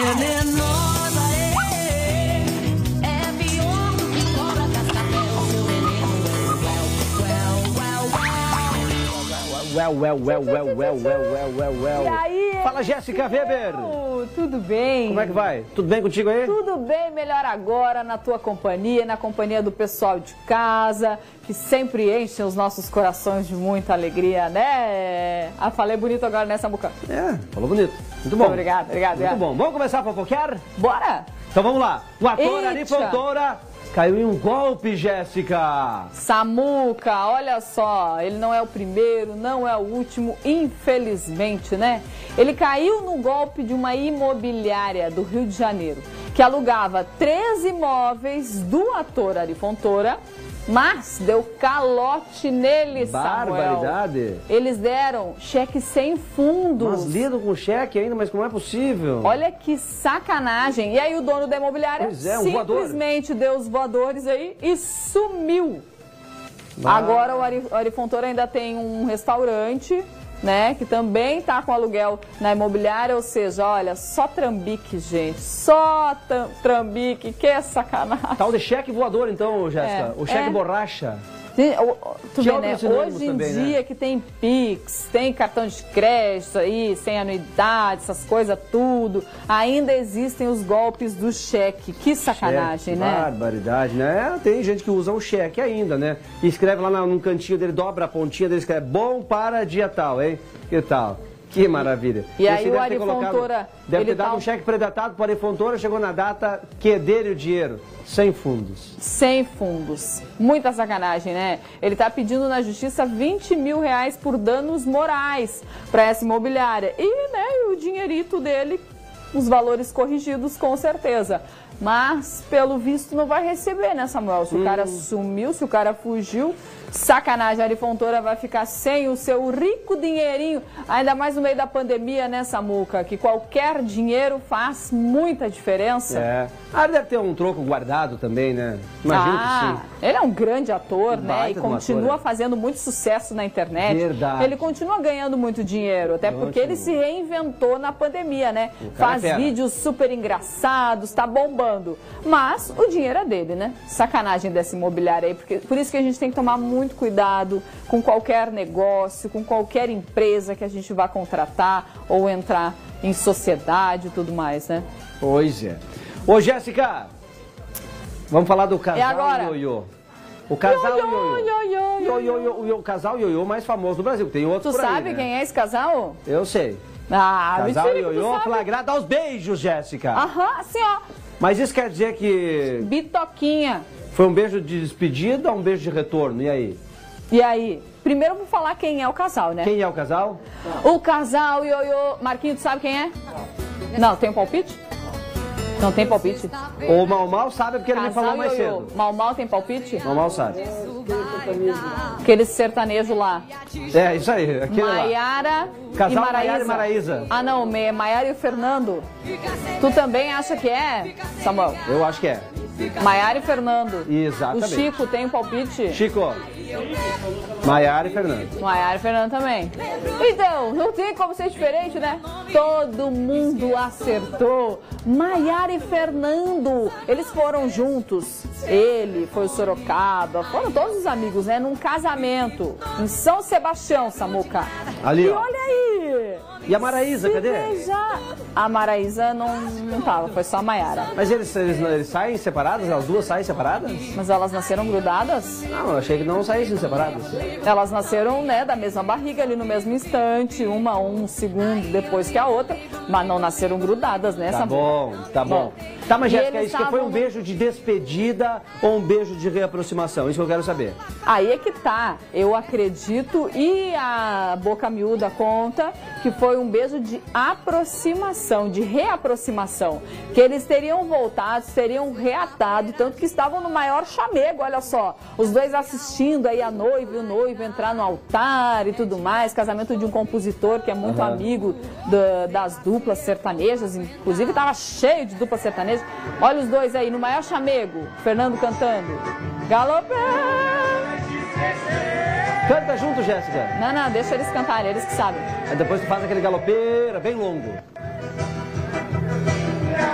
venenosa, é pior do que cobra cascavel, seu veneno. Well. E aí, Fala, Jéssica Weber. Tudo bem? Como é que vai? Tudo bem contigo aí? Tudo bem, melhor agora na tua companhia, na companhia do pessoal de casa, que sempre enche os nossos corações de muita alegria, né? Ah, falei bonito agora, né, Samuca? É, falou bonito. Muito bom. Obrigado. Muito bom. Vamos começar a fofoquear? Bora! Então vamos lá. O ator Ari Eita. Fontoura caiu em um golpe, Jéssica. Samuca, olha só, ele não é o primeiro, não é o último, infelizmente, né? Ele caiu no golpe de uma imobiliária do Rio de Janeiro, que alugava 3 imóveis do ator Ari Fontoura, mas deu calote neles, Samuel. Barbaridade. Eles deram cheque sem fundos. Mas lidam com cheque ainda, mas como é possível? Olha que sacanagem. E aí o dono da imobiliária Pois é, um voador. simplesmente deu os voadores aí e sumiu. Ah. Agora o Ari Fontoura ainda tem um restaurante, né, que também tá com aluguel na imobiliária, ou seja, olha, só trambique, gente, só trambique, que sacanagem. Tal de cheque voador, então, Jéssica. O cheque borracha. Tu vê, né? Hoje em também, dia, né? que tem Pix, tem cartão de crédito aí, sem anuidade, essas coisas tudo, ainda existem os golpes do cheque. Que sacanagem, Cheque, né? Barbaridade, né? Tem gente que usa o cheque ainda, né? E escreve lá num cantinho dele, dobra a pontinha dele, escreve bom para dia tal, hein? Que tal? Que maravilha. E aí Esse o deve Ari ter colocado- Fontoura, Deve ter ele dado tá- um cheque predatado para o Ari Fontoura, chegou na data que dele o dinheiro, sem fundos. Sem fundos. Muita sacanagem, né? Ele tá pedindo na justiça 20 mil reais por danos morais para essa imobiliária. E, né, o dinheirito dele, os valores corrigidos, com certeza. Mas, pelo visto, não vai receber, né, Samuel? Se o cara sumiu, se o cara fugiu, sacanagem. A Ari Fontoura vai ficar sem o seu rico dinheirinho, ainda mais no meio da pandemia, né, Samuca? Que qualquer dinheiro faz muita diferença. É. Ah, ele deve ter um troco guardado também, né? Imagino que sim. Ele é um grande ator, né? Baita E de um continua ator, é. fazendo muito sucesso na internet. Verdade. Ele continua ganhando muito dinheiro, até porque ele se reinventou na pandemia, né? O cara Faz é fera. vídeos super engraçados, tá bombando. Mas o dinheiro é dele, né? Sacanagem dessa imobiliária aí, porque por isso que a gente tem que tomar muito cuidado com qualquer negócio, com qualquer empresa que a gente vá contratar ou entrar em sociedade e tudo mais, né? Pois é. Ô, Jéssica, vamos falar do casal agora. Ioiô. O casal Ioiô, Ioiô. O casal Ioiô mais famoso do Brasil. Tem outros Tu por aí, sabe né? quem é esse casal? Eu sei. Ah, Casal mentira que tu Ioiô sabe. flagrado aos beijos, Jéssica. Aham, assim, ó. Mas isso quer dizer que Bitoquinha. foi um beijo de despedida ou um beijo de retorno? E aí? E aí? Primeiro eu vou falar quem é o casal, né? Quem é o casal? O casal Ioiô. Marquinhos, tu sabe quem é? Não, tem um palpite? Não tem palpite? O Mal sabe porque ele me Casal falou mais Ioiô. cedo. Mal tem palpite? Mal sabe. Aquele sertanejo lá. É, isso aí. Aquele lá. Maiara Casal e Maraísa. Maiara e Maraísa. Ah, não, Maiara e o Fernando. Tu também acha que é, Samuel? Eu acho que é. Maiara e Fernando. Exatamente. O Chico tem um palpite? Chico, Maiara e Fernando. Maiara e Fernando também. Então, não tem como ser diferente, né? Todo mundo acertou. Maiara e Fernando, eles foram juntos. Ele foi o Sorocaba, foram todos os amigos, né? Num casamento em São Sebastião, Samuca. Ali, e ó. olha aí. E a Maraísa, Se cadê? beijar. A Maraísa não tava, foi só a Maiara. Mas eles saem separadas? As duas saem separadas? Mas elas nasceram grudadas? Não, eu achei que não saíssem separadas. Elas nasceram, né, da mesma barriga ali no mesmo instante, uma um segundo depois que a outra, mas não nasceram grudadas, né? Tá bom, tá bom. Tá, mas E Jéssica, eles isso que foi um estavam- beijo de despedida ou um beijo de reaproximação? Isso que eu quero saber. Aí é que tá, eu acredito, e a Boca Miúda conta que foi um beijo de aproximação, de reaproximação, que eles teriam voltado, teriam reatado, tanto que estavam no maior chamego, olha só, os dois assistindo aí a noiva e o noivo entrar no altar e tudo mais, casamento de um compositor que é muito amigo das duplas sertanejas, inclusive estava cheio de duplas sertanejas, olha os dois aí no maior chamego, Fernando cantando, galopé. Canta junto, Jéssica. Não, deixa eles cantarem, eles que sabem. Aí depois tu faz aquele galopeira bem longo.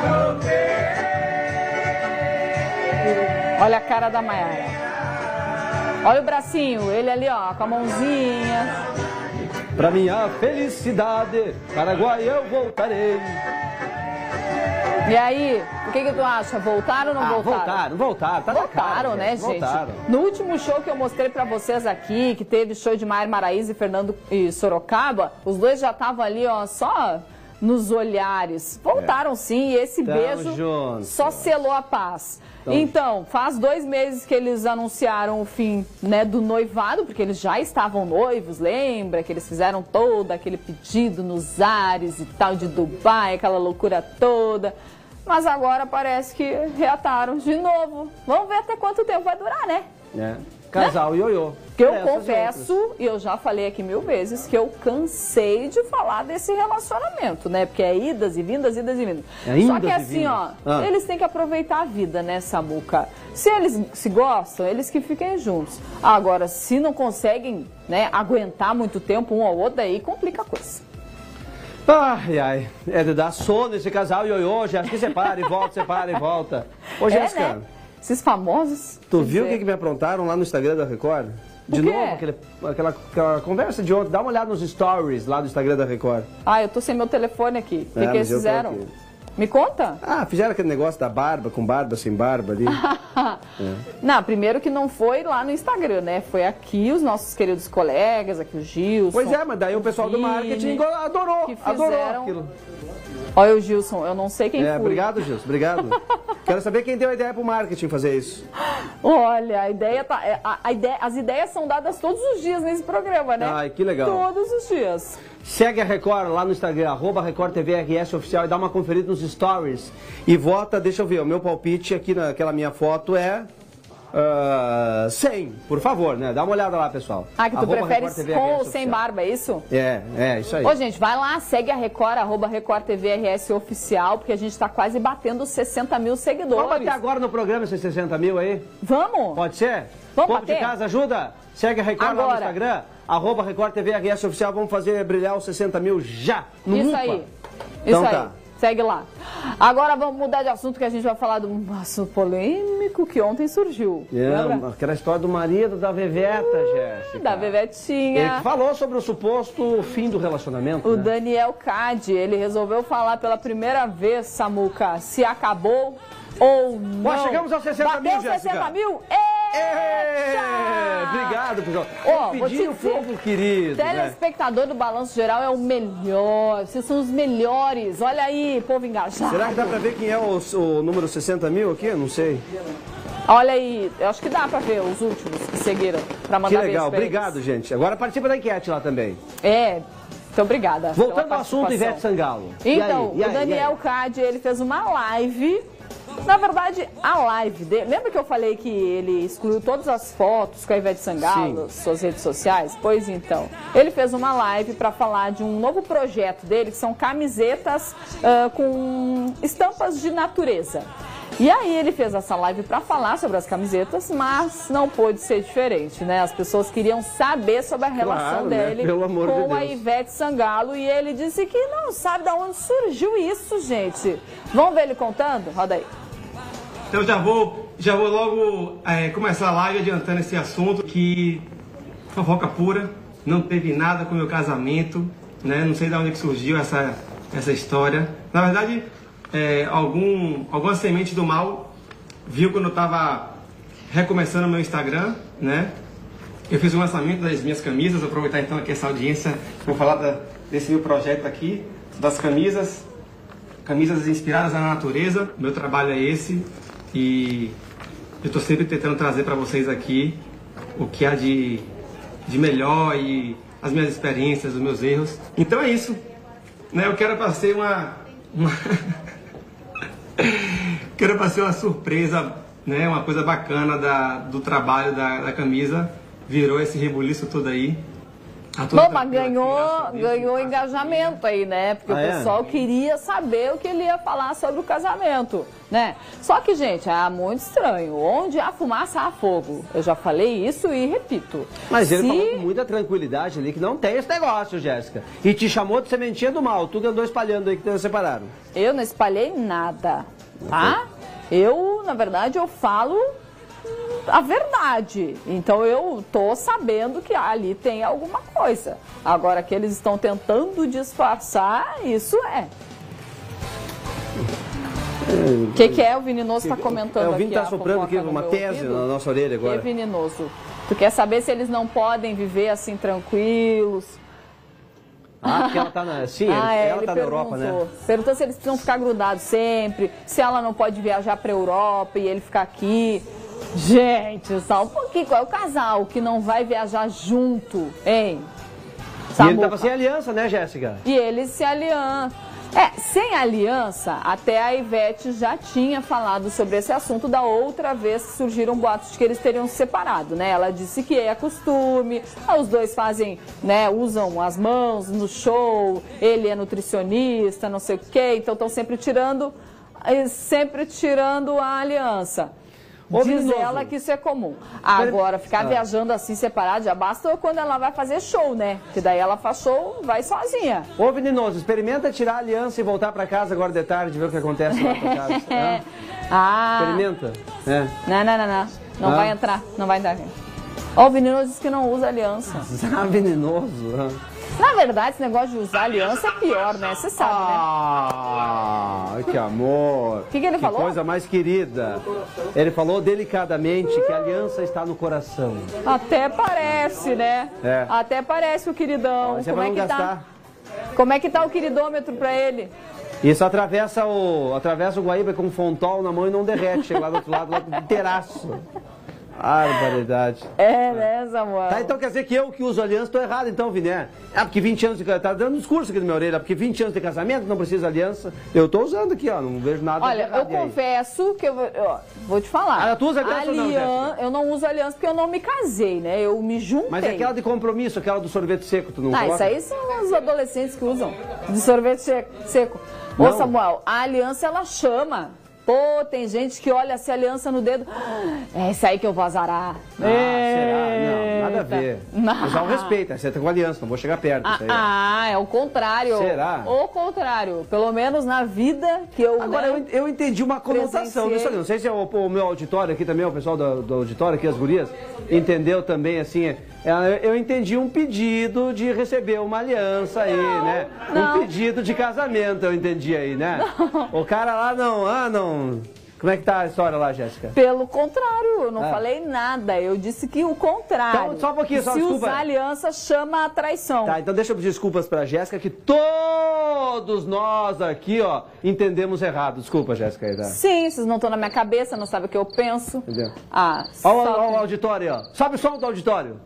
Olha a cara da Maiara. Olha o bracinho, ele ali, ó, com a mãozinha. Pra minha felicidade, Paraguai eu voltarei. E aí, o que tu acha? Voltaram ou não voltaram? Voltaram. Tá na cara, Voltaram, né, gente? Voltaram. No último show que eu mostrei pra vocês aqui, que teve show de Maiara Maraíza e Fernando e Sorocaba, os dois já estavam ali, ó, só nos olhares. Voltaram sim, e esse beijo só selou a paz. Então, faz 2 meses que eles anunciaram o fim, né, do noivado, porque eles já estavam noivos, lembra? Que eles fizeram todo aquele pedido nos ares e tal, de Dubai, aquela loucura toda. Mas agora parece que reataram de novo. Vamos ver até quanto tempo vai durar, né? Casal ioiô. Que eu confesso, e eu já falei aqui 1000 vezes, que eu cansei de falar desse relacionamento, né? Porque é idas e vindas, idas e vindas. Só que assim, ó, eles têm que aproveitar a vida, né, Samuca? Se eles se gostam, eles que fiquem juntos. Agora, se não conseguem, né, aguentar muito tempo um ao outro, aí complica a coisa. Ai, é de dar sono esse casal ioiô, Jéssica, separa e volta. Ô, Jéssica, né? Esses famosos. Tu viu o que me aprontaram lá no Instagram da Record? De novo, aquela conversa de ontem. Dá uma olhada nos stories lá do Instagram da Record. Ah, eu tô sem meu telefone aqui. O que eles fizeram? Me conta? Fizeram aquele negócio da barba, com barba, sem barba ali. Não, primeiro que não foi lá no Instagram, né? Foi aqui os nossos queridos colegas, aqui o Gilson. Pois é, mas daí o pessoal do marketing adorou aquilo. Olha o Gilson, eu não sei quem foi. Obrigado, Gilson, obrigado. Quero saber quem deu a ideia pro marketing fazer isso. Olha, a ideia tá... as ideias são dadas todos os dias nesse programa, né? Ai, que legal. Todos os dias. Segue a Record lá no Instagram, @RecordTVRS Oficial, e dá uma conferida nos stories. E vota, deixa eu ver, o meu palpite aqui naquela minha foto é 100, por favor, né? Dá uma olhada lá, pessoal. Que tu prefere com ou sem barba, é isso? É, isso aí. Ô, gente, vai lá, segue a Record, @RecordTVRS Oficial, porque a gente tá quase batendo 60 mil seguidores. Vamos bater agora no programa esses 60 mil aí? Vamos? Pode ser? Vamos bater? De casa, ajuda? Segue a Record lá no Instagram, @RecordTVRS Oficial, vamos fazer brilhar os 60 mil já, no Isso UPA. aí. Então Isso tá. aí. Segue lá. Agora vamos mudar de assunto, que a gente vai falar de um assunto polêmico que ontem surgiu. Aquela história do marido da Veveta, Jéssica. Da Vevetinha. Ele que falou sobre o suposto fim do relacionamento. O né? Daniel Cade, ele resolveu falar pela primeira vez, Samuca, se acabou ou não. Nós chegamos aos 60 mil, Jéssica. 60 mil? Obrigado, pessoal. Vou te dizer, povo querido. Telespectador do Balanço Geral é o melhor. Vocês são os melhores. Olha aí, povo engajado. Será que dá pra ver quem é o número 60 mil aqui? Eu não sei. Olha aí, eu acho que dá pra ver os últimos que seguiram. Pra mandar que legal, beijo obrigado, gente. Agora participa da enquete lá também. Muito obrigada. Voltando ao assunto, Ivete Sangalo. Então, o Daniel Cade, ele fez uma live. Na verdade, a live dele... Lembra que eu falei que ele excluiu todas as fotos com a Ivete Sangalo nas suas redes sociais? Pois então, ele fez uma live para falar de um novo projeto dele, que são camisetas com estampas de natureza. E aí ele fez essa live para falar sobre as camisetas, mas não pôde ser diferente, né? As pessoas queriam saber sobre a relação dele com a Ivete Sangalo, e ele disse que não sabe de onde surgiu isso, gente. Vamos ver ele contando? Roda aí. Então já vou logo começar a live adiantando esse assunto, que fofoca pura, não teve nada com o meu casamento, né? Não sei de onde que surgiu essa história. Na verdade, alguma semente do mal viu quando eu estava recomeçando o meu Instagram, né? Eu fiz o lançamento das minhas camisas, vou aproveitar então aqui essa audiência, vou falar desse meu projeto aqui, das camisas inspiradas na natureza. Meu trabalho é esse, e eu estou sempre tentando trazer para vocês aqui o que há de melhor e as minhas experiências, os meus erros. Então é isso, né? Eu quero para ser quero para ser uma surpresa, né? Uma coisa bacana do trabalho da camisa. Virou esse rebuliço todo aí. Bom, mas ganhou engajamento aí, né? Porque o pessoal queria saber o que ele ia falar sobre o casamento, né? Só que, gente, é muito estranho. Onde há fumaça, há fogo. Eu já falei isso e repito. Mas ele falou com muita tranquilidade ali que não tem esse negócio, Jéssica. E te chamou de sementinha do mal. Tu que andou espalhando aí, que te separaram. Eu não espalhei nada, tá? Na verdade, eu falo a verdade. Então eu tô sabendo que ali tem alguma coisa. Agora que eles estão tentando disfarçar, isso é. O que é? O Venenoso está comentando aqui. O Vini está soprando aqui uma tese na nossa orelha agora. Que Venenoso? Tu quer saber se eles não podem viver assim tranquilos? Ah, porque ela tá na... Sim, ela tá na Europa, né? Perguntou se eles precisam ficar grudados sempre, se ela não pode viajar pra Europa e ele ficar aqui. Gente, só um pouquinho. Qual é o casal que não vai viajar junto, hein? E ele tava sem aliança, né, Jéssica? E eles se aliam. Sem aliança, até a Ivete já tinha falado sobre esse assunto da outra vez que surgiram boatos de que eles teriam se separado, né? Ela disse que é costume, os dois fazem, né, usam as mãos no show, ele é nutricionista, não sei o quê, então estão sempre tirando a aliança. Diz ela que isso é comum. Agora, ficar viajando assim separado já basta quando ela vai fazer show, né? Que daí ela faz show, vai sozinha. Ô, Venenoso, experimenta tirar a aliança e voltar pra casa agora de tarde, ver o que acontece lá pra casa. Experimenta. Não vai entrar, não vai entrar. Ó, o Venenoso diz que não usa aliança. Venenoso. Na verdade, esse negócio de usar aliança é pior, né? Você sabe, né? Que amor. O que ele falou? Que coisa mais querida. Ele falou delicadamente que a aliança está no coração. Até parece, né? Até parece o queridão. Como é que tá? Como é que tá o queridômetro pra ele? Isso atravessa o Guaíba com um Fontol na mão e não derrete. Chega lá do outro lado, lá do terraço. Barbaridade. Né, Samuel? Tá, então quer dizer que eu que uso aliança estou errado, então, Viné. porque 20 anos de casamento, tá dando discurso aqui na minha orelha, porque 20 anos de casamento não precisa aliança. Eu tô usando aqui, ó, não vejo nada. Olha, eu confesso que eu vou te falar. Tu usa aliança ou não, Jéssica? Eu não uso aliança porque eu não me casei, né? Eu me juntei. Mas é aquela de compromisso, aquela do sorvete seco, tu não coloca? Isso aí são os adolescentes que usam, de sorvete seco. Ô, Samuel, a aliança, ela chama. Pô, tem gente que olha essa aliança no dedo. É isso aí que eu vou azarar. Será? Não, nada a ver. Usar o respeito, você tá com aliança, não vou chegar perto. É o contrário. Será? O contrário. Pelo menos na vida que eu. Agora, eu entendi uma conotação disso ali. Não sei se é o meu auditório aqui também, o pessoal do auditório aqui, as gurias, entendeu também, assim. Eu entendi um pedido de receber uma aliança aí, né? Um pedido de casamento, eu entendi aí, né? O cara lá não. Como é que tá a história lá, Jéssica? Pelo contrário, eu não falei nada. Eu disse que o contrário. Então, só um pouquinho, se usar aliança, chama a traição. Tá, então deixa eu pedir desculpas pra Jéssica, que todos nós aqui, ó, entendemos errado. Desculpa, Jéssica. Aí, tá? Sim, vocês não estão na minha cabeça, não sabem o que eu penso. Entendeu? Olha o auditório, ó. Sobe o som do auditório.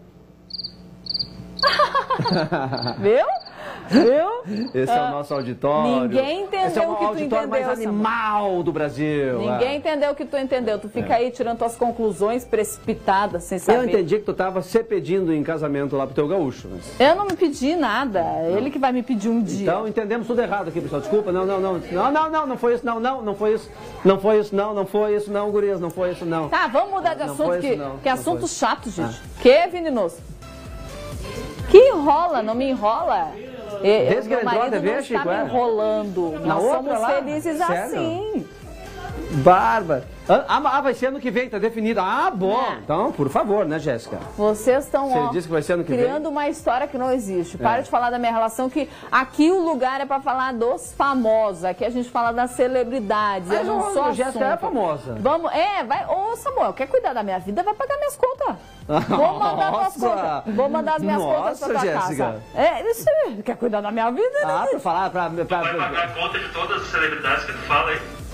Viu? Esse é o nosso auditório. Ninguém entendeu Esse é o o que tu auditório entendeu, mais animal do Brasil. Ninguém entendeu o que tu entendeu. Tu fica aí tirando tuas conclusões precipitadas, sem saber. Eu entendi que tu tava se pedindo em casamento lá pro teu gaúcho. Mas... Eu não me pedi nada. Ele que vai me pedir um dia. Então entendemos tudo errado aqui, pessoal. Desculpa, não foi isso, não foi isso. Não foi isso, não, gurias, não foi isso, não. Tá, vamos mudar de assunto, que assunto chato, gente. Que, Venenoso? Que enrola, não me enrola. Meu marido não está me enrolando. Nós somos felizes assim. Bárbara. Vai ser ano que vem, tá definido. Bom. Então, por favor, né, Jéssica? Vocês estão disse que vai ser ano que criando vem? uma história que não existe. Para de falar da minha relação, que aqui o lugar é para falar dos famosos. Aqui a gente fala das celebridades. Eu não sou a Jéssica é famosa. Vamos, vai. Ô, Samuel, quer cuidar da minha vida? Vai pagar minhas contas. Vou mandar tuas contas. Vou mandar as minhas contas pra tua Jéssica. casa. Isso, quer cuidar da minha vida? Pra falar, pra pagar a conta de todas as celebridades que tu fala aí.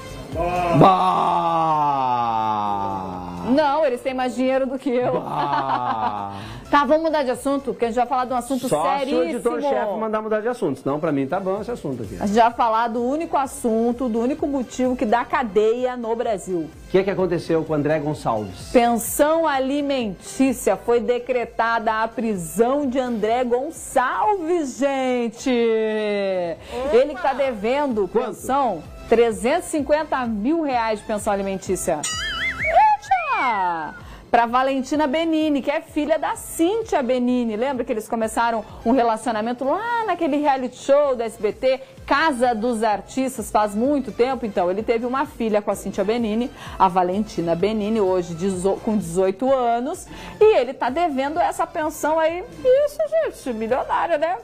Não, eles têm mais dinheiro do que eu. Tá, vamos mudar de assunto, porque a gente vai falar de um assunto seríssimo. Só se o editor-chefe mandar mudar de assunto, senão pra mim tá bom esse assunto aqui. A gente vai falar do único assunto, do único motivo que dá cadeia no Brasil. O que aconteceu com o André Gonçalves? Pensão alimentícia, foi decretada a prisão de André Gonçalves, gente. Ele que tá devendo pensão, R$350 mil de pensão alimentícia. Eita! para Valentina Benini, que é filha da Cíntia Benini. Lembra que eles começaram um relacionamento lá naquele reality show do SBT, Casa dos Artistas, faz muito tempo? Então, ele teve uma filha com a Cíntia Benini, a Valentina Benini, hoje com 18 anos, e ele tá devendo essa pensão aí, isso, gente, milionária, né?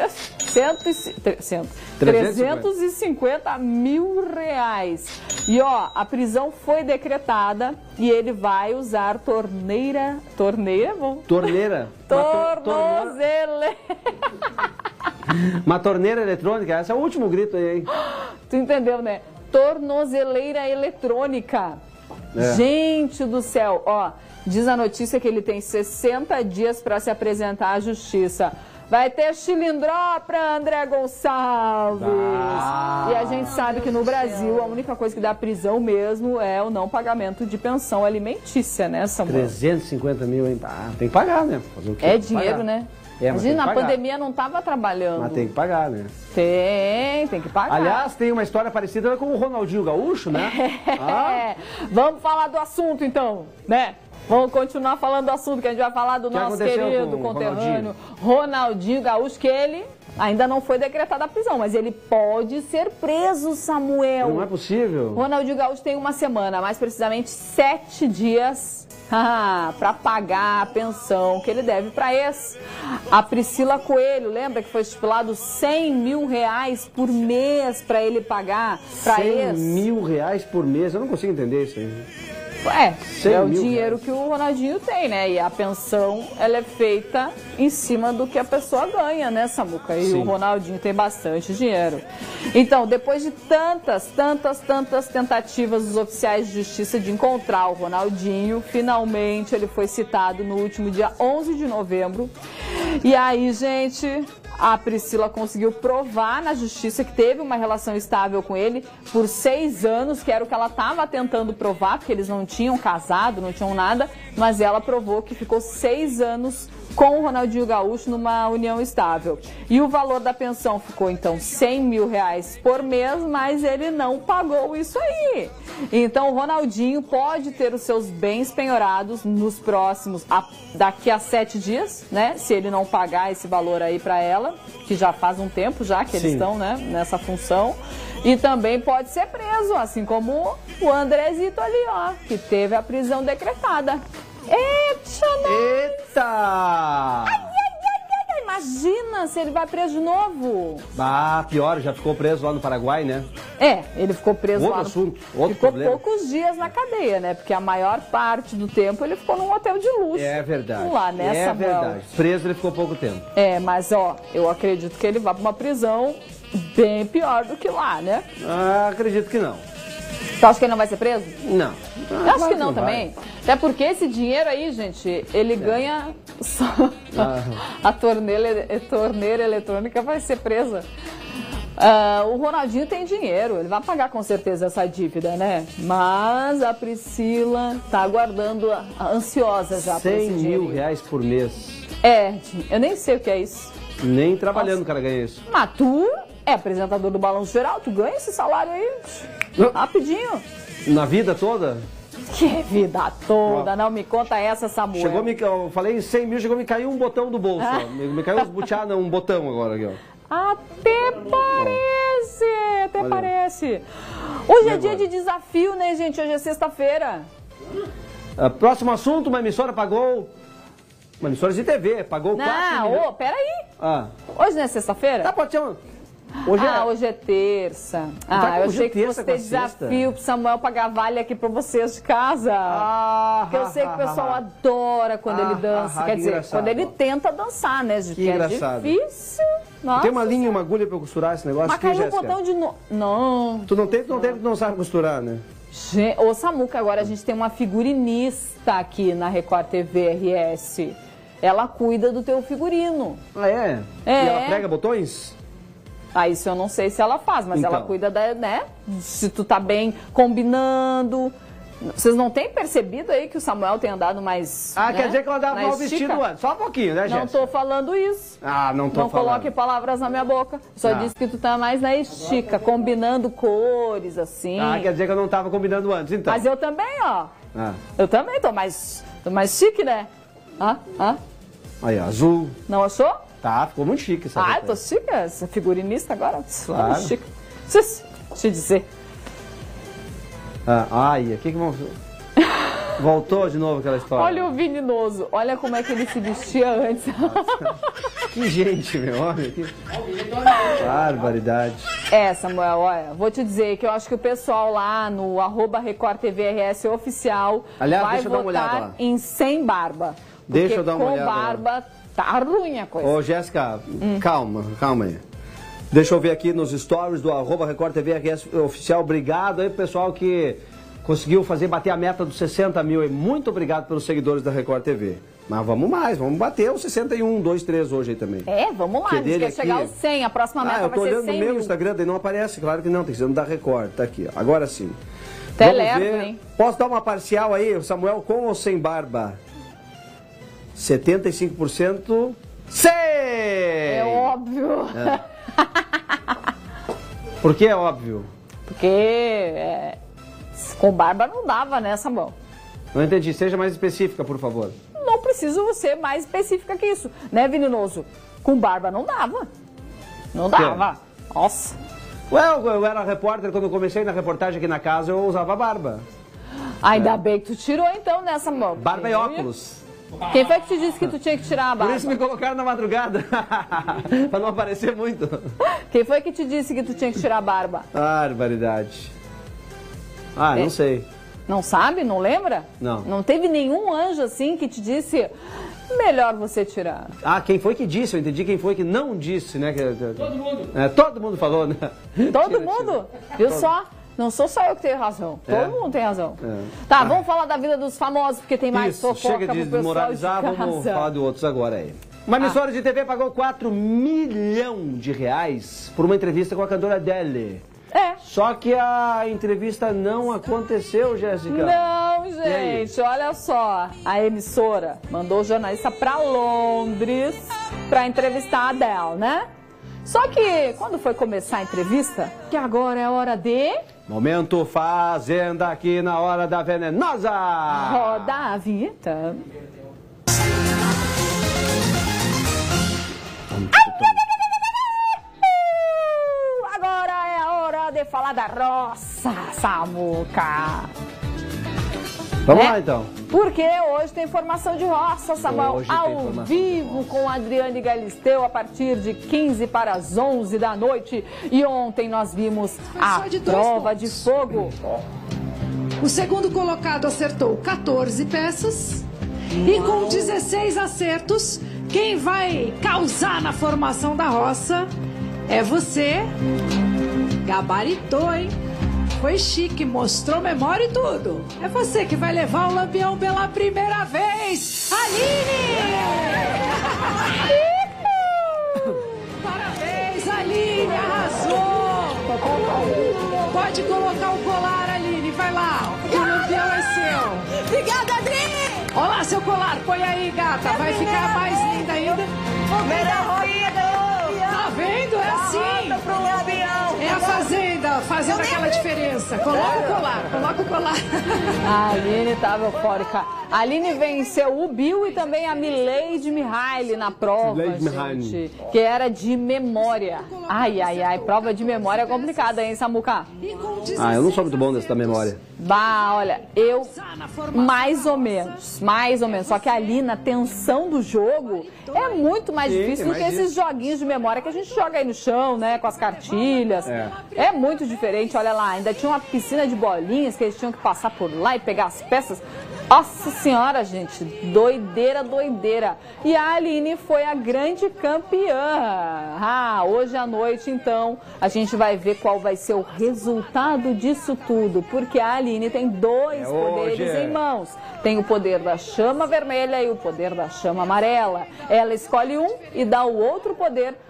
350 mil reais. E ó, a prisão foi decretada e ele vai usar torneira. Uma torneira eletrônica, esse é o último grito aí, hein? Tu entendeu, né? Tornozeleira eletrônica. É. Gente do céu, ó, diz a notícia que ele tem 60 dias para se apresentar à justiça. Vai ter chilindró para André Gonçalves. E a gente sabe que no Brasil a única coisa que dá prisão mesmo é o não pagamento de pensão alimentícia, né, Samuel? 350 mil, hein? Ah, tem que pagar, né? Fazer o quê? É dinheiro, né? É, mas na pandemia não estava trabalhando. Mas tem que pagar, né? Tem que pagar. Aliás, tem uma história parecida com o Ronaldinho Gaúcho, né? Vamos falar do assunto então, né? Vamos continuar falando do assunto, que a gente vai falar do nosso querido conterrâneo Ronaldinho Gaúcho, que ele ainda não foi decretada a prisão, mas ele pode ser preso, Samuel. Não é possível. Ronaldinho Gaúcho tem uma semana, mais precisamente 7 dias, para pagar a pensão que ele deve para ex. A Priscila Coelho, lembra que foi estipulado 100 mil reais por mês para ele pagar para ex? 100 mil reais por mês? Eu não consigo entender isso aí. É o dinheiro que o Ronaldinho tem, né? E a pensão, ela é feita em cima do que a pessoa ganha, né, Samuca? E o Ronaldinho tem bastante dinheiro. Então, depois de tantas tentativas dos oficiais de justiça de encontrar o Ronaldinho, finalmente ele foi citado no último dia 11 de novembro. E aí, gente, a Priscila conseguiu provar na justiça que teve uma relação estável com ele por 6 anos, que era o que ela estava tentando provar, porque eles não tinham casado, não tinham nada, mas ela provou que ficou 6 anos com o Ronaldinho Gaúcho numa união estável. E o valor da pensão ficou, então, 100 mil reais por mês, mas ele não pagou isso aí. Então, o Ronaldinho pode ter os seus bens penhorados nos próximos, daqui a 7 dias, né? Se ele não pagar esse valor aí para ela, que já faz um tempo já que eles estão, né, nessa função. E também pode ser preso, assim como o Andrezito ali, ó, que teve a prisão decretada. Eita! Imagina se ele vai preso de novo. Ah, pior, já ficou preso lá no Paraguai, né? Ele ficou preso outro lá. Assunto, outro ficou problema. Poucos dias na cadeia, né? Porque a maior parte do tempo ele ficou num hotel de luxo. É verdade. Lá, né, Samuel? Verdade. Preso ele ficou pouco tempo. Mas ó, eu acredito que ele vai pra uma prisão bem pior do que lá, né? Ah, acredito que não. Tu acha que ele não vai ser preso? Não. Eu acho que não também. Até porque esse dinheiro aí, gente, ele ganha só... A torneira eletrônica vai ser presa. O Ronaldinho tem dinheiro, ele vai pagar com certeza essa dívida, né? Mas a Priscila tá aguardando, ansiosa já por esse 100 dinheiro. mil reais por mês. Eu nem sei o que é isso. Nem trabalhando o cara ganha isso. Mas tu é apresentador do Balanço Geral, tu ganha esse salário aí rapidinho. Na vida toda? Que vida toda, não me conta essa, Samuel. Eu falei em 100 mil, chegou a me cair um botão do bolso. Ó. Me caiu uns butiá, um botão agora aqui, ó. Até parece. Hoje é dia de desafio, né, gente? Hoje é sexta-feira. Próximo assunto, uma emissora pagou... Uma emissora de TV, pagou 4 milhões. Peraí. Hoje não é sexta-feira? Tá, pode ser uma... Hoje é terça. Eu achei que fosse ter desafio pro Samuel pagar vale aqui pra vocês de casa. Porque eu sei que o pessoal adora quando ele dança. Quer dizer, quando ele tenta dançar, né? Que engraçado. É difícil. Nossa, tem uma linha e uma agulha pra eu costurar esse negócio aqui, Jéssica? Mas caiu o botão de novo. Não. Tu não sabe costurar, né? Ô, Samuca, agora a gente tem uma figurinista aqui na Record TV RS. Ela cuida do teu figurino. Ah, é? E ela prega botões? Isso eu não sei se ela faz, mas então, ela cuida né? Se tu tá bem combinando. Vocês não têm percebido aí que o Samuel tem andado mais... quer dizer que ela andava mal vestido antes. Só um pouquinho, né, Jéssica? Não tô falando isso. Não tô falando. Não coloque palavras na minha boca. Só disse que tu tá mais na estica, combinando cores, assim. Quer dizer que eu não tava combinando antes, então. Mas eu também, ó. Eu também tô mais Tô mais chique, né? Aí, azul. Não achou? Tá, ficou muito chique essa roupa. Tô chique, essa figurinista agora. Claro. Tô chique. Deixa eu te dizer. Ai, o que vamos... Voltou de novo aquela história. Olha o Vininoso, olha como é que ele se vestia antes. Que gente, meu homem. Que... barbaridade. Samuel, olha, vou te dizer que eu acho que o pessoal lá no @RecordTVRS oficial Aliás, vai deixa eu dar uma olhada votar lá. em sem barba. Deixa eu dar uma olhada com barba tá ruim a coisa. Ô, Jéssica, calma aí. Deixa eu ver aqui nos stories do @RecordTVRS oficial. Obrigado aí, pessoal, que conseguiu bater a meta dos 60 mil. E muito obrigado pelos seguidores da Record TV. Mas vamos bater os 61, 2, 3 hoje aí também. Vamos lá, a gente quer chegar aos 100, a próxima meta vai ser 100 mil. Eu tô olhando no meu Instagram, daí não aparece, claro que não, tem que ser no da Record, tá aqui, ó. Agora sim. Lerdo, hein? Posso dar uma parcial aí, Samuel, com ou sem barba? 75% sem! É óbvio. Por que é óbvio? Porque com barba não dava, né, Samuel? Não entendi, seja mais específica, por favor. Não preciso ser mais específica que isso, né, Venenoso? Com barba não dava. Não dava. Nossa. Ué, eu era repórter, quando eu comecei na reportagem aqui na casa, eu usava barba. Ainda bem que tu tirou então, né, Samuel? Barba e óculos. Quem foi que te disse que tu tinha que tirar a barba? Por isso me colocaram na madrugada, pra não aparecer muito. Quem foi que te disse que tu tinha que tirar a barba? Barbaridade. Não sei. Não sabe? Não lembra? Não. Não teve nenhum anjo assim que te disse, melhor você tirar. Quem foi que disse? Eu entendi quem foi que não disse, né? Todo mundo. Todo mundo falou, né? Todo mundo? Viu só? Não sou só eu que tenho razão. Todo mundo tem razão. Tá, vamos falar da vida dos famosos, porque tem mais fofoca chega de pro pessoal desmoralizar, de casa. vamos falar de outros agora aí. Uma emissora de TV pagou 4 milhões de reais por uma entrevista com a cantora Adele. Só que a entrevista não aconteceu, Jéssica. Não, gente, olha só. A emissora mandou o jornalista pra Londres pra entrevistar a Adele, né? Só que quando foi começar a entrevista, que agora é hora de... Momento Fazenda aqui na Hora da Venenosa. Roda a vinheta. Agora é a hora de falar da roça, Samuca. Vamos lá, então. Porque hoje tem informação de roça, Samuel, ao vivo com Adriane Galisteu a partir de 15 para as 11 da noite. E ontem nós vimos a prova de fogo. O segundo colocado acertou 14 peças. E com 16 acertos, quem vai causar na formação da roça é você. Gabaritou, hein? Foi chique, mostrou memória e tudo. É você que vai levar o lampião pela primeira vez, Aline! Parabéns, Aline, arrasou! Pode colocar o colar, Aline, vai lá, o lampião é seu. Obrigada, Adri! Olha lá seu colar, põe aí, gata, vai ficar mais linda ainda. Tá vendo? É assim. É a fazendo aquela diferença. Coloca o colar. A Aline estava eufórica. A Aline venceu o Bill e também a Milady Mihaly na prova, gente, que era de memória. Ai, prova de memória é complicada, hein, Samuca? Eu não sou muito bom dessa memória. Olha, eu mais ou menos. Só que ali na tensão do jogo é muito mais difícil do que esses joguinhos de memória que a gente joga aí no chão, né, com as cartilhas. É muito diferente, olha lá, ainda tinha uma piscina de bolinhas que eles tinham que passar por lá e pegar as peças. Nossa senhora, gente, doideira. E a Aline foi a grande campeã. Hoje à noite, então, a gente vai ver qual vai ser o resultado disso tudo, porque a Aline tem dois poderes em mãos. Tem o poder da chama vermelha e o poder da chama amarela. Ela escolhe um e dá o outro poder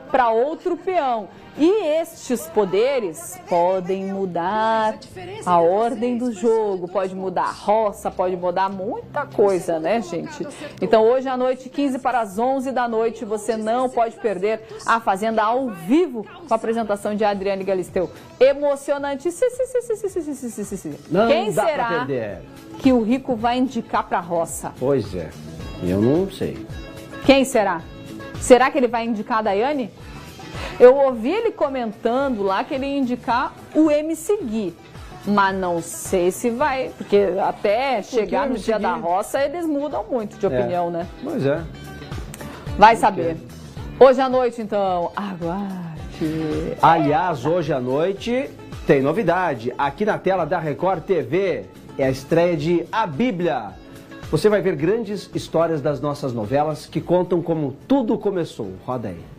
para outro peão. E estes poderes podem mudar a ordem do jogo, pode mudar a roça, pode mudar muita coisa, né, gente? Então hoje à noite, 15 para as 11 da noite, você não pode perder a Fazenda ao vivo com a apresentação de Adriane Galisteu. Emocionante. Não Quem dá pra será perder. que o Rico vai indicar para a roça? Pois é, eu não sei. Quem será? Será que ele vai indicar a Daiane? Eu ouvi ele comentando lá que ele ia indicar o MC Gui, mas não sei se vai, porque até chegar no dia da roça eles mudam muito de opinião, né? Pois é. Vai saber. Hoje à noite, então, aguarde. Aliás, hoje à noite tem novidade. Aqui na tela da Record TV é a estreia de A Bíblia. Você vai ver grandes histórias das nossas novelas que contam como tudo começou. Roda aí.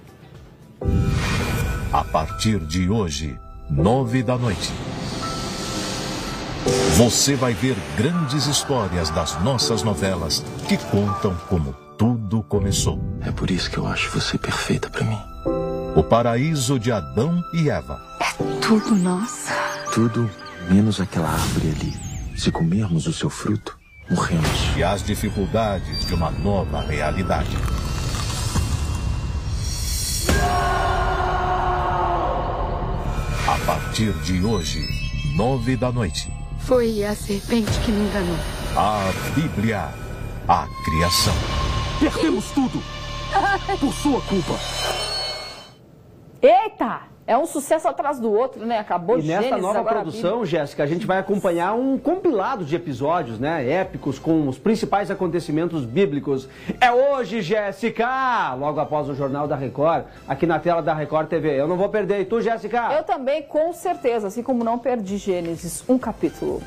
A partir de hoje, 9 da noite, você vai ver grandes histórias das nossas novelas que contam como tudo começou. É por isso que eu acho você perfeita pra mim. O paraíso de Adão e Eva. É tudo nosso. Tudo menos aquela árvore ali. Se comermos o seu fruto, morremos. E as dificuldades de uma nova realidade. A partir de hoje, 9 da noite. Foi a serpente que me enganou. A Bíblia, a criação. Perdemos tudo! Por sua culpa! Eita! É um sucesso atrás do outro, né? Acabou E nesta Gênesis, nova agora produção, Jéssica, a gente vai acompanhar um compilado de episódios, né, épicos com os principais acontecimentos bíblicos. É hoje, Jéssica! Logo após o Jornal da Record, aqui na tela da Record TV. Eu não vou perder. E tu, Jéssica? Eu também, com certeza, assim como não perdi Gênesis, um capítulo.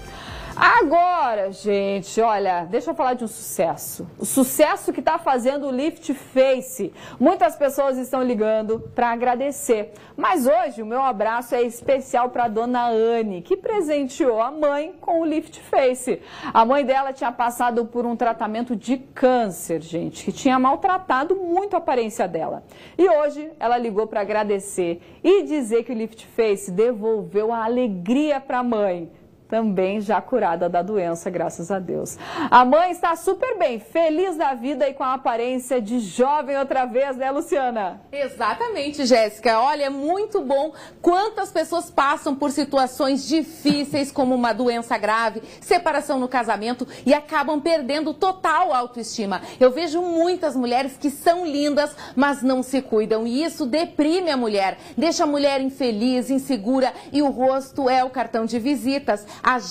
Agora, gente, olha, deixa eu falar de um sucesso. O sucesso que está fazendo o Lift Face. Muitas pessoas estão ligando para agradecer. Mas hoje o meu abraço é especial para a dona Anne, que presenteou a mãe com o Lift Face. A mãe dela tinha passado por um tratamento de câncer, gente, que tinha maltratado muito a aparência dela. E hoje ela ligou para agradecer e dizer que o Lift Face devolveu a alegria para a mãe. Também já curada da doença, graças a Deus. A mãe está super bem, feliz da vida e com a aparência de jovem outra vez, né, Luciana? Exatamente, Jéssica. Olha, é muito bom quantas pessoas passam por situações difíceis, como uma doença grave, separação no casamento e acabam perdendo total autoestima. Eu vejo muitas mulheres que são lindas, mas não se cuidam. E isso deprime a mulher, deixa a mulher infeliz, insegura e o rosto é o cartão de visitas.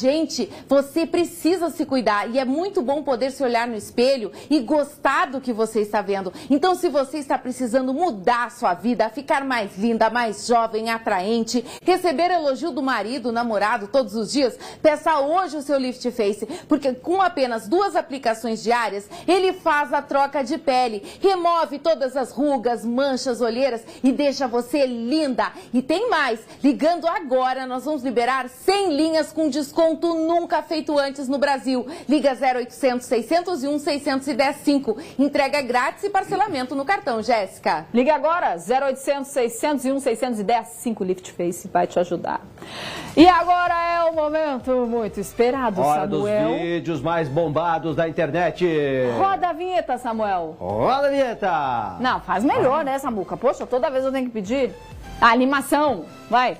Você precisa se cuidar e é muito bom poder se olhar no espelho e gostar do que você está vendo. Então, se você está precisando mudar a sua vida, ficar mais linda, mais jovem, atraente, receber elogio do marido, namorado todos os dias, peça hoje o seu Lift Face, porque com apenas 2 aplicações diárias, ele faz a troca de pele, remove todas as rugas, manchas, olheiras e deixa você linda. E tem mais, ligando agora, nós vamos liberar 100 linhas com desconto nunca feito antes no Brasil. Liga 0800 601 610 5. Entrega grátis e parcelamento no cartão, Jéssica. Liga agora, 0800 601 610 5. Lift Face vai te ajudar. E agora é o momento muito esperado, Hora Samuel. dos vídeos mais bombados da internet. Roda a vinheta, Samuel. Roda a vinheta. Não, faz melhor, né, Samuca? Poxa, toda vez eu tenho que pedir. A animação, vai.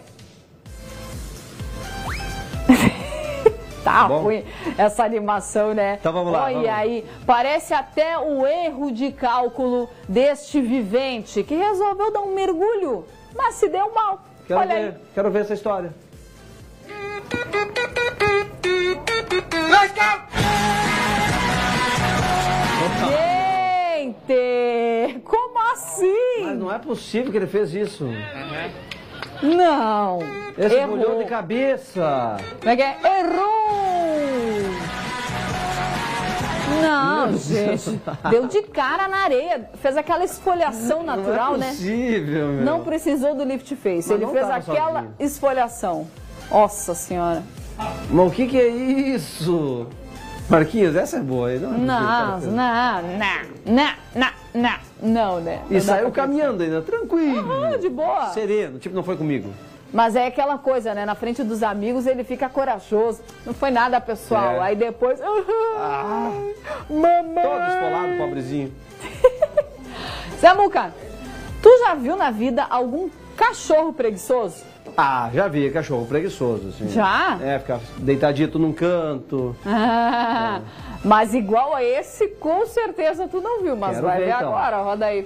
Tá ruim essa animação, né? Então vamos lá. Olha aí, parece até o erro de cálculo deste vivente que resolveu dar um mergulho, mas se deu mal. Olha Quero ver essa história. Gente, como assim? Mas não é possível que ele fez isso. Não. Esse errou. molhou de cabeça. Como é que é? Errou! Não, gente. Deu de cara na areia. Fez aquela esfoliação natural, não é possível, né? meu. Não precisou do Lift Face. Mas ele não fez tava aquela sozinho. esfoliação. Nossa Senhora. Mas o que é isso? Marquinhos, essa é boa, hein? Não. Não, né? E saiu caminhando ainda, tranquilo. De boa. Sereno, tipo, não foi comigo. Mas é aquela coisa, né? Na frente dos amigos ele fica corajoso. Não foi nada pessoal. Aí depois... Mamãe! Todo esfolado, pobrezinho. Samuca, tu já viu na vida algum cachorro preguiçoso? Ah, já vi, cachorro preguiçoso, assim. Já? É, ficar deitadito num canto. Mas igual a esse, com certeza tu não viu. Mas Quero vai ver, ver então. agora, roda aí.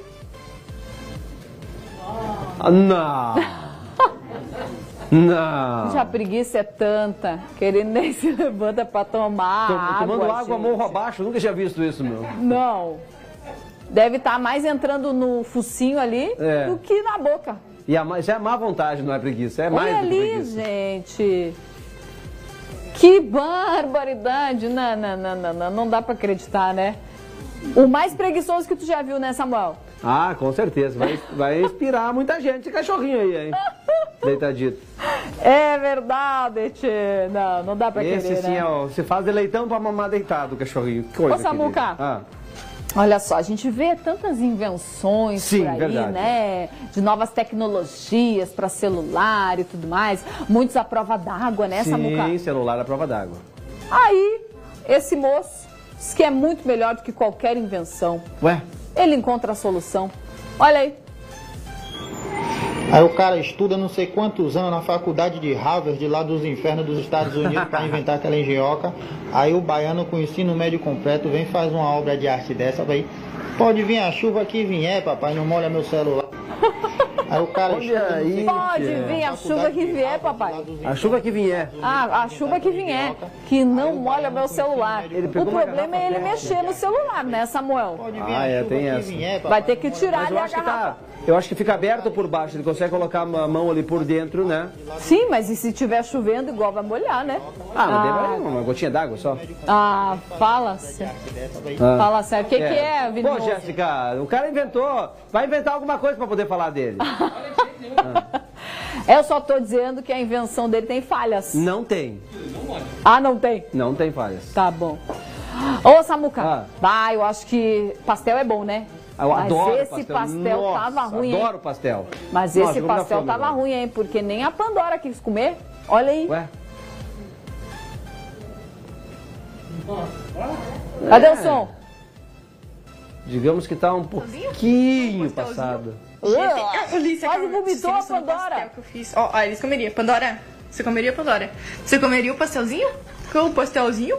Não! Não! Já a preguiça é tanta que ele nem se levanta pra tomar água. Tomando água gente. morro abaixo, nunca tinha visto isso, meu. Não. Deve estar mais entrando no focinho ali do que na boca. E isso é má vontade, não é preguiça, é mais Olha do que ali, preguiça. gente. Que barbaridade. Não dá pra acreditar, né? O mais preguiçoso que tu já viu, né, Samuel? Ah, com certeza. Vai inspirar muita gente esse cachorrinho aí, hein? Deitadito. É verdade, tchê. Não dá pra Esse querer, sim, né? ó, você faz de leitão pra mamar deitado o cachorrinho. Que coisa, Ô, Samuca, querida. olha só, a gente vê tantas invenções por aí, verdade. né? De novas tecnologias para celular e tudo mais. Muitos à prova d'água, né, Samuca? Sim, celular à prova d'água. Aí, esse moço diz que é muito melhor do que qualquer invenção. Ué? Ele encontra a solução. Olha aí. Aí o cara estuda não sei quantos anos na faculdade de Harvard, lá dos infernos dos Estados Unidos, para inventar aquela engenhoca. Aí o baiano com ensino médio completo vem e faz uma obra de arte dessa, vai. Pode vir a chuva que vier, papai, não molha meu celular. Aí o cara estuda, aí, Pode vir a chuva que vier, papai. A chuva que vier. A chuva que vier, que não molha meu celular. O problema é ele mexer no celular, né, Samuel? Tem essa. Vai ter que tirar ali a Mas garrafa. eu acho que fica aberto por baixo, ele consegue colocar a mão ali por dentro, né? Sim, mas e se estiver chovendo, igual vai molhar, né? Não tem problema, uma gotinha d'água só. Fala sério. Fala sério. O que é, Vinícius? Pô, Jéssica, o cara inventou, vai inventar alguma coisa pra poder falar dele. Eu só tô dizendo que a invenção dele tem falhas. Não tem. Não tem? Não tem falhas. Tá bom. Ô, Samuca, eu acho que pastel é bom, né? Eu adoro Mas esse pastel Nossa, tava ruim, hein? adoro pastel. Mas Nossa, esse vou me dar pastel fome tava agora. ruim, hein? Porque nem a Pandora quis comer. Olha aí. Ué? Cadê o som? Digamos que tá um pouquinho passado. Quase vomitou a Pandora. Que eu fiz. Ó, eles comeriam. Pandora, você comeria Pandora? Você comeria o pastelzinho? Com o pastelzinho?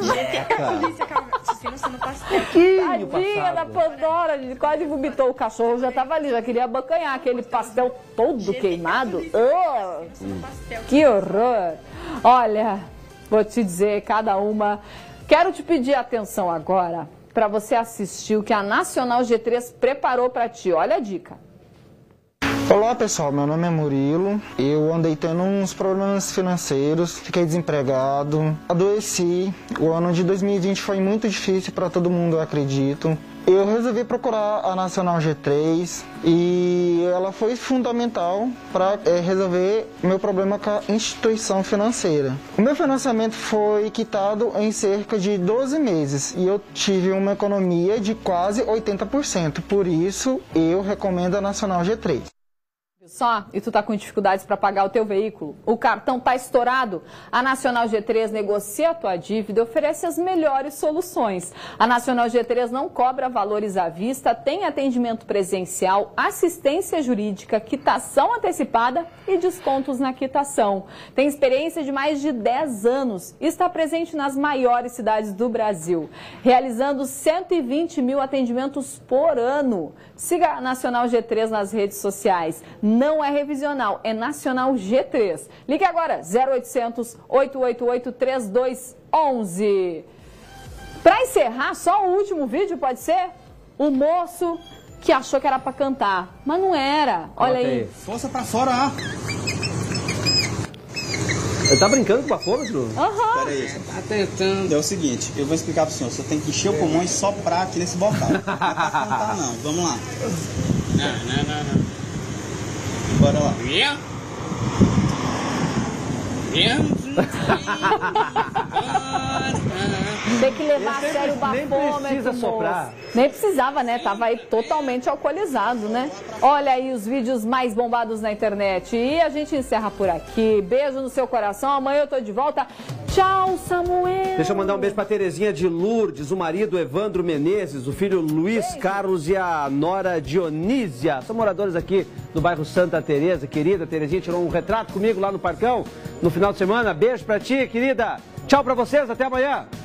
Você não pastel. Tadinha da Pandora, gente, quase vomitou. O cachorro já tava ali, já queria abocanhar aquele pastel todo queimado. Que horror. Olha, vou te dizer, cada uma. Quero te pedir atenção agora para você assistir o que a Nacional G3 preparou para ti. Olha a dica. Olá pessoal, meu nome é Murilo, eu andei tendo uns problemas financeiros, fiquei desempregado, adoeci, o ano de 2020 foi muito difícil para todo mundo, eu acredito. Eu resolvi procurar a Nacional G3 e ela foi fundamental para resolver meu problema com a instituição financeira. O meu financiamento foi quitado em cerca de 12 meses e eu tive uma economia de quase 80%, por isso eu recomendo a Nacional G3. Só, e tu tá com dificuldades para pagar o teu veículo, o cartão tá estourado, a Nacional G3 negocia a tua dívida e oferece as melhores soluções. A Nacional G3 não cobra valores à vista, tem atendimento presencial, assistência jurídica, quitação antecipada e descontos na quitação. Tem experiência de mais de 10 anos e está presente nas maiores cidades do Brasil, realizando 120 mil atendimentos por ano. Siga a Nacional G3 nas redes sociais. Não é revisional, é Nacional G3. Ligue agora, 0800 888 3211. Para encerrar, só o último vídeo, pode ser? O moço que achou que era para cantar, mas não era. Olha aí. Força para fora, Ele tá brincando com bafômetro? Peraí, você tá tentando. É o seguinte, eu vou explicar pro senhor. Você tem que encher o pulmão e soprar aqui nesse bocal. Não é pra cantar, não. Vamos lá. Não. Bora lá. Tem que levar a sério o bafômetro. Nem precisa soprar. Nem precisava, né? Tava aí totalmente alcoolizado, né? Olha aí os vídeos mais bombados na internet. E a gente encerra por aqui. Beijo no seu coração. Amanhã eu tô de volta. Tchau, Samuel. Deixa eu mandar um beijo pra Terezinha de Lourdes, o marido Evandro Menezes, o filho Luiz Carlos e a nora Dionísia. São moradores aqui do bairro Santa Teresa. Querida Terezinha tirou um retrato comigo lá no Parcão no final de semana. Beijo pra ti, querida. Tchau pra vocês, até amanhã.